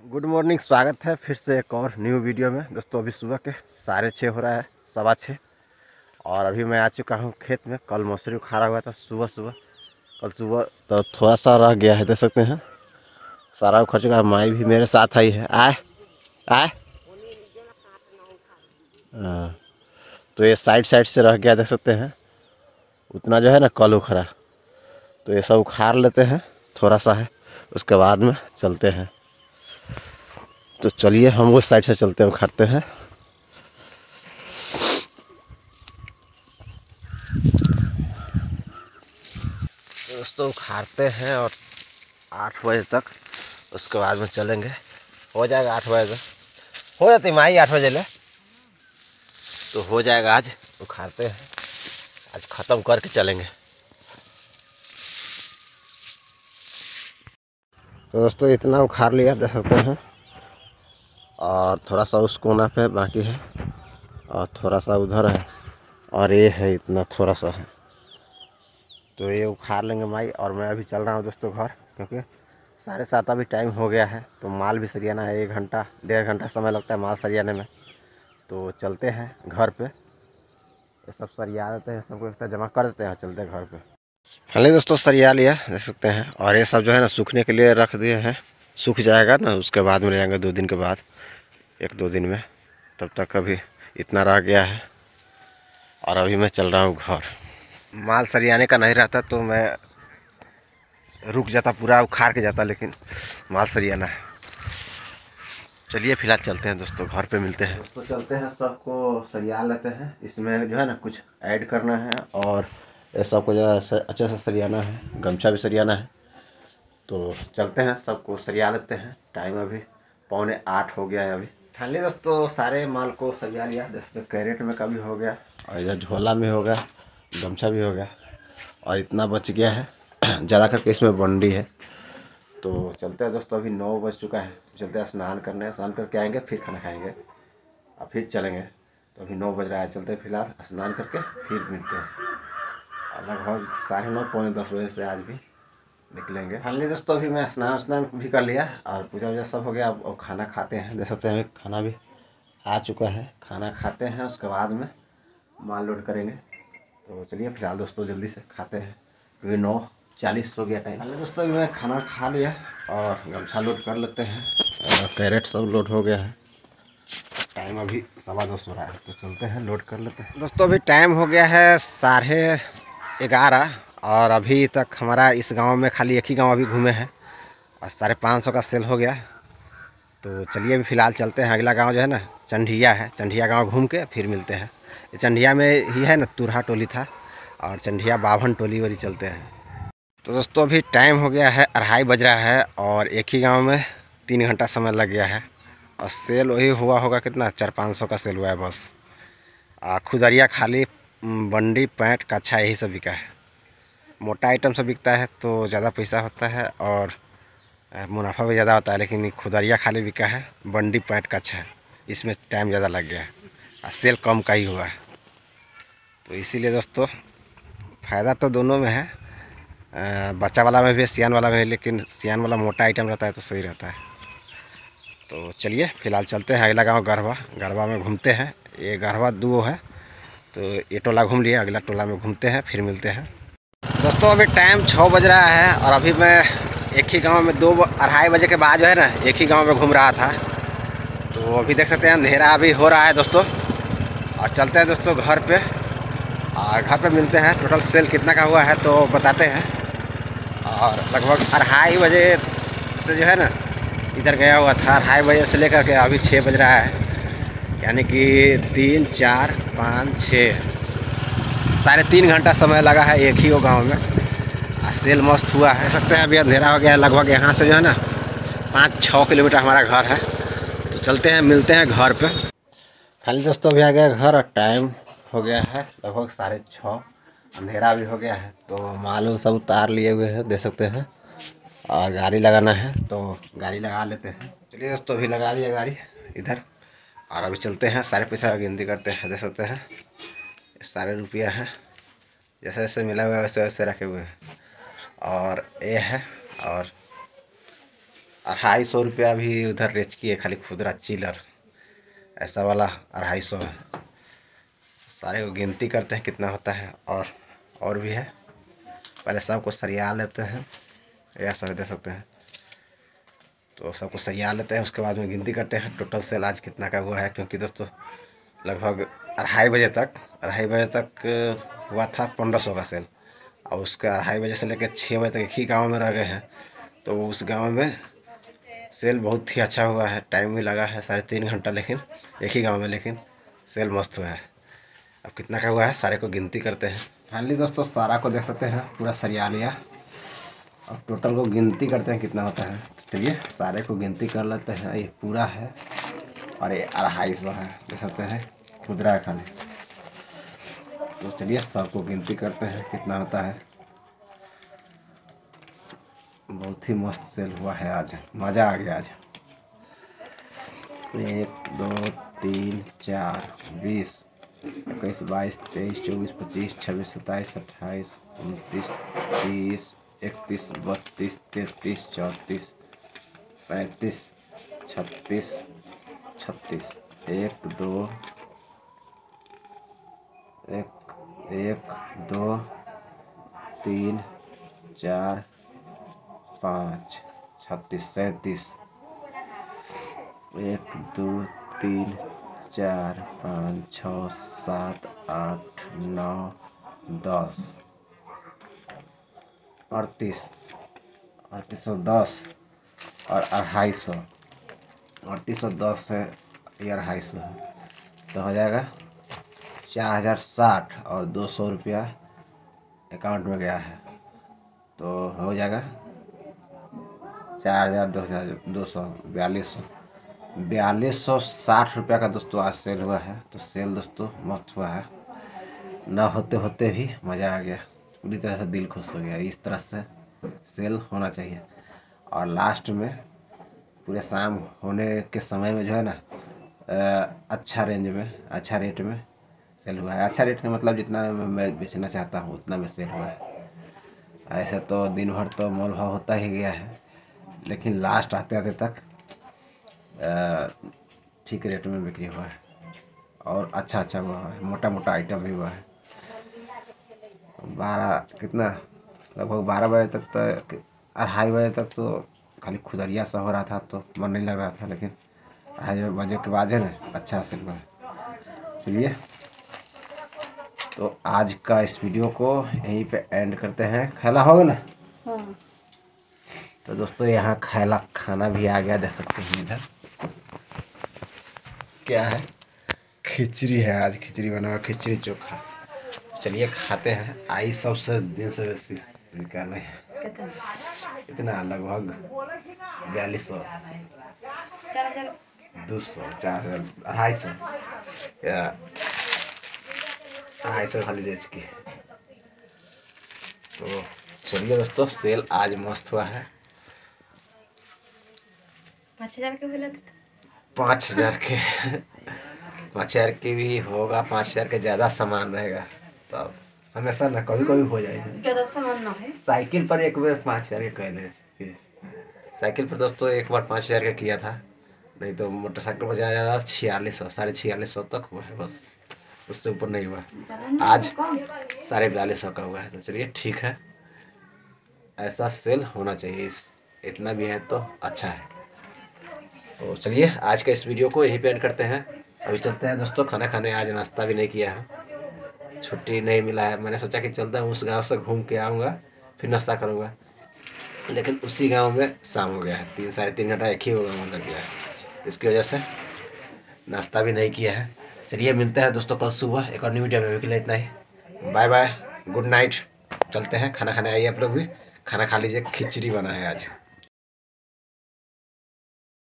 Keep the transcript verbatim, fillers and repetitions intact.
Good morning, स्वागत है फिर से एक और न्यू वीडियो में। दोस्तों अभी सुबह के साढ़े छः हो रहा है, सवा छः। और अभी मैं आ चुका हूँ खेत में। कल मौसरी उखाड़ा हुआ था सुबह सुबह, कल सुबह तो थोड़ा सा रह गया है, देख सकते हैं। सारा उखड़ चुका है। माई भी मेरे साथ आई है। आए आए हाँ, तो ये साइड साइड से रह गया, देख सकते हैं। उतना जो है ना कल उखड़ा, तो ये सब उखाड़ लेते हैं। थोड़ा सा है, उसके बाद में चलते हैं। तो चलिए हम उस साइड से चलते हैं, उखाड़ते हैं। दोस्तों उखाड़ते हैं और आठ बजे तक, उसके बाद में चलेंगे। हो जाएगा आठ बजे तक, हो जाती माही आठ बजे ले, तो हो जाएगा। आज उखाड़ते हैं, आज ख़त्म करके चलेंगे। तो दोस्तों इतना उखाड़ लिया, देख सकते हैं। और थोड़ा सा उस कोना पे बाकी है, और थोड़ा सा उधर है, और ये है इतना थोड़ा सा है। तो ये उखाड़ लेंगे माई। और मैं अभी चल रहा हूँ दोस्तों घर, क्योंकि साढ़े सात अभी टाइम हो गया है। तो माल भी सरियाना है, एक घंटा डेढ़ घंटा समय लगता है माल सरियाने में। तो चलते हैं घर पे, ये सब सरिया देते हैं, सबको एक जमा कर देते हैं, चलते हैं घर पे। फाइनली दोस्तों सरिया लिया, देख सकते हैं। और ये सब जो है ना सूखने के लिए रख दिए हैं, सूख जाएगा ना, उसके बाद में ले जाएंगे दो दिन के बाद, एक दो दिन में। तब तक अभी इतना रह गया है। और अभी मैं चल रहा हूँ घर। माल सरियाने का नहीं रहता तो मैं रुक जाता, पूरा उखाड़ के जाता, लेकिन माल सरियाना है। चलिए फिलहाल चलते हैं दोस्तों, घर पे मिलते हैं। दोस्तों चलते हैं, सबको सरिया लेते हैं। इसमें जो है ना कुछ ऐड करना है, और ये सबको जो है अच्छे से सरियाना है, गमछा भी सरियाना है। तो चलते हैं, सबको सरिया लेते हैं। टाइम अभी पौने आठ हो गया है अभी। फाइनली दोस्तों सारे माल को सरिया लिया। जैसे कैरेट में का भी हो गया, और इधर झोला में हो गया, गमछा भी हो गया, और इतना बच गया है। ज़्यादा करके इसमें बंडी है। तो चलते हैं दोस्तों, अभी नौ बज चुका है। चलते हैं, स्नान करने, स्नान करके आएंगे, फिर खाना खाएंगे और फिर चलेंगे। तो अभी नौ बज रहा है, चलते हैं फिलहाल, स्नान करके फिर मिलते हैं। लगभग साढ़े नौ पौने दस बजे से आज भी निकलेंगे। फाइनली दोस्तों अभी मैं स्नान स्नान भी कर लिया, और पूजा वूजा सब हो गया। अब खाना खाते हैं, देख सकते हैं खाना भी आ चुका है। खाना खाते हैं, उसके बाद में माल लोड करेंगे। तो चलिए फिलहाल दोस्तों जल्दी से खाते हैं, क्योंकि नौ चालीस हो गया टाइम। पहले दोस्तों अभी मैं खाना खा लिया, और गमछा लोड कर लेते हैं, और कैरेट सब लोड हो गया है। टाइम अभी सवा दस हो रहा है, तो चलते हैं लोड कर लेते हैं। दोस्तों अभी टाइम हो गया है साढ़े ग्यारह, और अभी तक हमारा इस गांव में खाली एक ही गांव अभी घूमे हैं, और साढ़े पाँच सौ का सेल हो गया। तो चलिए अभी फ़िलहाल चलते हैं। अगला गांव जो है ना चंढिया है, चंढिया गांव घूम के फिर मिलते हैं। ये चंढिया में ही है ना, तुरहा टोली था, और चंढिया बावन टोली वाली चलते हैं। तो दोस्तों अभी टाइम हो गया है, अढ़ाई बज रहा है, और एक ही गांव में तीन घंटा समय लग गया है। और सेल वही हुआ होगा कितना, चार पाँच सौ का सेल हुआ है बस। आ, खुदरिया खाली बंडी पैंट कच्छा यही सब बिका है। मोटा आइटम सब बिकता है तो ज़्यादा पैसा होता है, और मुनाफा भी ज़्यादा होता है। लेकिन खुदरिया खाली बिका है, बंडी पैंट कच्छा है, इसमें टाइम ज़्यादा लग गया है, और सेल कम का ही हुआ है। तो इसीलिए दोस्तों फ़ायदा तो दोनों में है, बच्चा वाला में भी, सियान वाला में, लेकिन सियान वाला मोटा आइटम रहता है तो सही रहता है। तो चलिए फिलहाल चलते हैं अगला गांव गरबा। गरबा में घूमते हैं, ये गरबा दो है, तो ये टोला घूम लिया, अगला टोला में घूमते हैं, फिर मिलते हैं। दोस्तों अभी टाइम छः बज रहा है, और अभी मैं एक ही गांव में दो अढ़ाई बजे के बाद जो है ना एक ही गांव में घूम रहा था। तो अभी देख सकते हैं अंधेरा अभी हो रहा है दोस्तों, और चलते हैं दोस्तों घर पे, और घर पे मिलते हैं। टोटल सेल कितना का हुआ है तो बताते हैं। और लगभग अढ़ाई बजे से जो है ना इधर गया हुआ था, अढ़ाई बजे से लेकर के अभी छः बज रहा है, यानी कि तीन चार पाँच छः साढ़े तीन घंटा समय लगा है एक ही वो गांव में। और सेल मस्त हुआ है, सकते हैं। अभी अंधेरा हो गया है, लगभग यहाँ से जो है ना पाँच छः किलोमीटर हमारा घर है। तो चलते हैं, मिलते हैं घर पे। खाली दोस्तों अभी आ गया घर, और टाइम हो गया है लगभग साढ़े छः, अंधेरा भी हो गया है। तो मालूम सब उतार लिए हुए हैं, दे सकते हैं, और गाड़ी लगाना है तो गाड़ी लगा लेते हैं। चलिए दोस्तों अभी लगा दिया गाड़ी इधर, और अभी चलते हैं। सारे पैसा की गिनती करते हैं, दे सकते हैं सारे रुपया है, जैसे जैसे मिला हुआ है वैसे वैसे रखे हुए हैं। और ये है, और अढ़ाई सौ रुपया भी उधर रेच की है खाली खुदरा चिलर, ऐसा वाला अढ़ाई सौ है। सारे को गिनती करते हैं कितना होता है, और और भी है। पहले सबको सरिया लेते हैं, या सब दे सकते हैं, तो सबको सरिया लेते हैं, उसके बाद में गिनती करते हैं टोटल सेल आज कितना का हुआ है। क्योंकि दोस्तों लगभग अढ़ाई बजे तक अढ़ाई बजे तक हुआ था पंद्रह सौ का सेल, और उसका अढ़ाई बजे से लेकर छः बजे तक एक ही गांव में रह गए हैं, तो उस गांव में सेल बहुत ही अच्छा हुआ है। टाइम भी लगा है साढ़े तीन घंटा, लेकिन एक ही गांव में, लेकिन सेल मस्त हुआ है। अब कितना का हुआ है सारे को गिनती करते हैं। फाइनली दोस्तों सारा को देख सकते हैं, पूरा सरिया लिया। अब टोटल को गिनती करते हैं कितना होता है। तो चलिए सारे को गिनती कर लेते हैं। ये पूरा है और ये अढ़ाई सौ है, देख सकते हैं, खुदरा है खाली। तो चलिए सबको गिनती करते हैं कितना होता है। बहुत ही मस्त सेल हुआ है आज, मज़ा आ गया आज। एक दो तीन चार बीस इक्कीस बाईस तेईस चौबीस पच्चीस छब्बीस सत्ताईस अट्ठाईस उनतीस तीस इकतीस बत्तीस तैंतीस चौंतीस पैंतीस छत्तीस छत्तीस एक दो एक एक दो तीन चार पाँच छत्तीस सैंतीस एक दो तीन चार पाँच छः सात आठ नौ दस अड़तीस अड़तीस सौ दस और अढ़ाई सौ अड़तीस सौ दस है, ये अढ़ाई सौ है, तो हो जाएगा चार हज़ार साठ और दो सौ रुपया अकाउंट में गया है, तो हो जाएगा चार हज़ार दो हज़ार दो सौ बयालीस सौ बयालीस सौ साठ रुपया का दोस्तों आज सेल हुआ है। तो सेल दोस्तों मस्त हुआ है, ना होते होते भी मज़ा आ गया, पूरी तरह से दिल खुश हो गया। इस तरह से सेल होना चाहिए। और लास्ट में पूरे शाम होने के समय में जो है ना, अच्छा रेंज में अच्छा रेट में सेल हुआ है। अच्छा रेट का मतलब जितना मैं बेचना चाहता हूँ उतना में सेल हुआ है। ऐसे तो दिन भर तो मोल भाव होता ही गया है, लेकिन लास्ट आते आते तक ठीक रेट में बिक्री हुआ है, और अच्छा अच्छा हुआ है, मोटा मोटा आइटम भी हुआ है। बारह कितना लगभग बारह बजे तक तो, अढ़ाई बजे तक तो खाली खुदरिया सा हो रहा था, तो मन नहीं लग रहा था, लेकिन अढ़ाई बजे के बाद है ना अच्छा सेल हुआ है। चलिए तो आज का इस वीडियो को यहीं पे एंड करते हैं। खैला होगा ना? हाँ। तो दोस्तों यहाँ खैला खाना भी आ गया, देख सकते हैं। इधर क्या है, खिचड़ी है, आज खिचड़ी बना हुआ, खिचड़ी चोखा। चलिए खाते हैं। आई सबसे दिन से बेसी निकाले इतना, लगभग बयालीस सौ दो सौ चार हजार अढ़ाई सौ अढ़ाई सौ खाली रेच की। तो चलिए दोस्तों सेल आज मस्त हुआ है। पाँच हजार के बोला पाँच हजार के पाँच हजार के भी होगा, पाँच हजार के ज़्यादा सामान रहेगा, तब हमेशा ना कभी कभी हो जाएगा। ज़्यादा सामान ना है। साइकिल पर एक बार पाँच हजार के कहले, साइकिल पर दोस्तों एक बार पाँच हजार का किया था, नहीं तो मोटरसाइकिल पर ज़्यादा ज़्यादा छियालीस सौ साढ़े छियालीस सौ तक हुआ है, बस उससे ऊपर नहीं हुआ। आज साढ़े बयालीस सौ का हुआ है। तो चलिए ठीक है, ऐसा सेल होना चाहिए, इस इतना भी है तो अच्छा है। तो चलिए आज का इस वीडियो को यहीं पे एंड करते हैं। अभी चलते हैं दोस्तों खाना खाने, आज नाश्ता भी नहीं किया है, छुट्टी नहीं मिला है। मैंने सोचा कि चलता हूँ उस गांव से घूम के आऊँगा फिर नाश्ता करूँगा, लेकिन उसी गांव में शाम हो गया है, तीन साढ़े तीन घंटा एक ही गाँव में लग गया है, इसकी वजह से नाश्ता भी नहीं किया है। चलिए मिलते हैं दोस्तों कल सुबह एक और न्यू वीडियो में। अभी के लिए इतना ही, बाय बाय, गुड नाइट। चलते हैं खाना खाने, आइए आप लोग भी खाना खा लीजिए, खिचड़ी बना है आज।